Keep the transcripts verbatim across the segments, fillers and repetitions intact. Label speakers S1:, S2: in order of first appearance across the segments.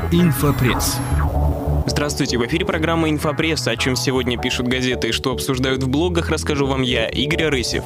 S1: Инфопресс.
S2: Здравствуйте, в эфире программа «Инфопресс». О чем сегодня пишут газеты и что обсуждают в блогах, расскажу вам я, Игорь Арысев.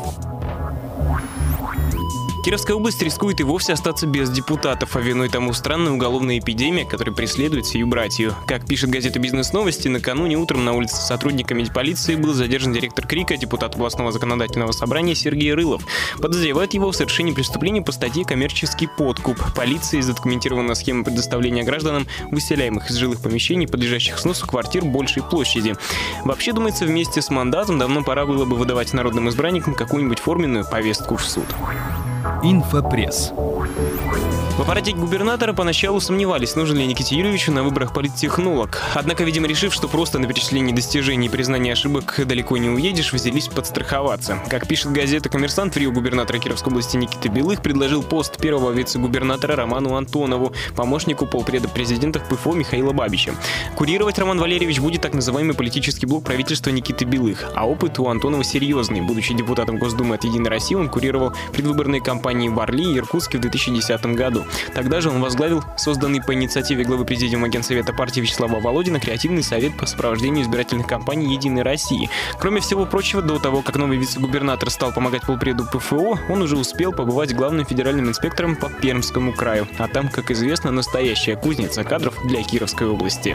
S2: Кировская область рискует и вовсе остаться без депутатов, а виной тому странная уголовная эпидемия, которая преследует сию братью. Как пишет газета «Бизнес-новости», накануне утром на улице сотрудниками полиции был задержан директор КРИКа, депутат областного законодательного собрания Сергей Рылов. Подозревают его в совершении преступления по статье «Коммерческий подкуп». Полицией задокументирована схема предоставления гражданам выселяемых из жилых помещений, подлежащих сносу квартир большей площади. Вообще, думается, вместе с мандатом давно пора было бы выдавать народным избранникам какую-нибудь форменную повестку в суд.
S1: Инфопресс.
S2: В аппарате губернатора поначалу сомневались, нужен ли Никите Юрьевичу на выборах политтехнолог. Однако, видимо, решив, что просто на перечислении достижений и признании ошибок далеко не уедешь, взялись подстраховаться. Как пишет газета «Коммерсант», в Рио губернатора Кировской области Никита Белых предложил пост первого вице-губернатора Роману Антонову, помощнику полпреда президента ПФО Михаила Бабича. Курировать Роман Валерьевич будет так называемый политический блок правительства Никиты Белых, а опыт у Антонова серьезный. Будучи депутатом Госдумы от «Единой России», он курировал предвыборные кампании в Орли и Иркутске в две тысячи десятом году. Тогда же он возглавил созданный по инициативе главы президиума Генсовета партии Вячеслава Володина креативный совет по сопровождению избирательных кампаний «Единой России». Кроме всего прочего, до того, как новый вице-губернатор стал помогать полпреду ПФО, он уже успел побывать главным федеральным инспектором по Пермскому краю. А там, как известно, настоящая кузница кадров для Кировской области.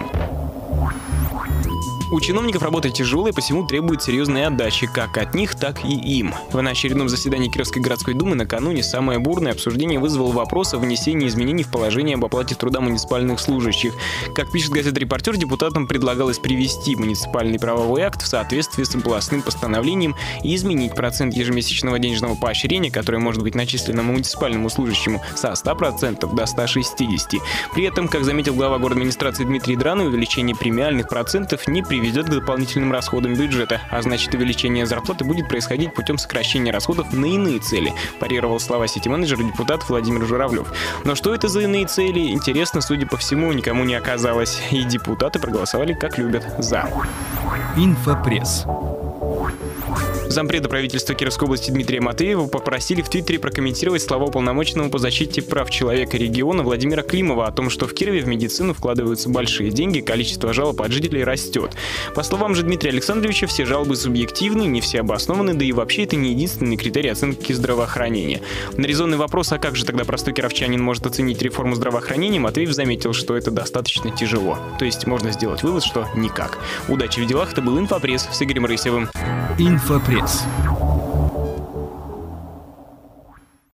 S2: У чиновников работа тяжелая, посему требует серьезной отдачи как от них, так и им. На очередном заседании Кировской городской думы накануне самое бурное обсуждение вызвало вопрос о внесении изменений в положение об оплате труда муниципальных служащих. Как пишет газета «Репортер», депутатам предлагалось привести муниципальный правовой акт в соответствии с областным постановлением и изменить процент ежемесячного денежного поощрения, которое может быть начислено муниципальному служащему, со ста процентов до ста шестидесяти процентов. При этом, как заметил глава городадминистрации Дмитрий Драный, увеличение премиальных процентов не приведет ведет к дополнительным расходам бюджета, а значит, увеличение зарплаты будет происходить путем сокращения расходов на иные цели, парировал слова сити-менеджера депутат Владимир Журавлев. Но что это за иные цели, интересно, судя по всему, никому не оказалось, и депутаты проголосовали, как любят, за.
S1: Инфопресс.
S2: Зампреда правительства Кировской области Дмитрия Матвеева попросили в Твиттере прокомментировать слова уполномоченного по защите прав человека региона Владимира Климова о том, что в Кирове в медицину вкладываются большие деньги, количество жалоб от жителей растет. По словам же Дмитрия Александровича, все жалобы субъективны, не все обоснованы, да и вообще это не единственный критерий оценки здравоохранения. На резонный вопрос, а как же тогда простой кировчанин может оценить реформу здравоохранения, Матвеев заметил, что это достаточно тяжело. То есть можно сделать вывод, что никак. Удачи в делах, это был Инфопресс с Игорем Рысевым.
S1: Инфопресс.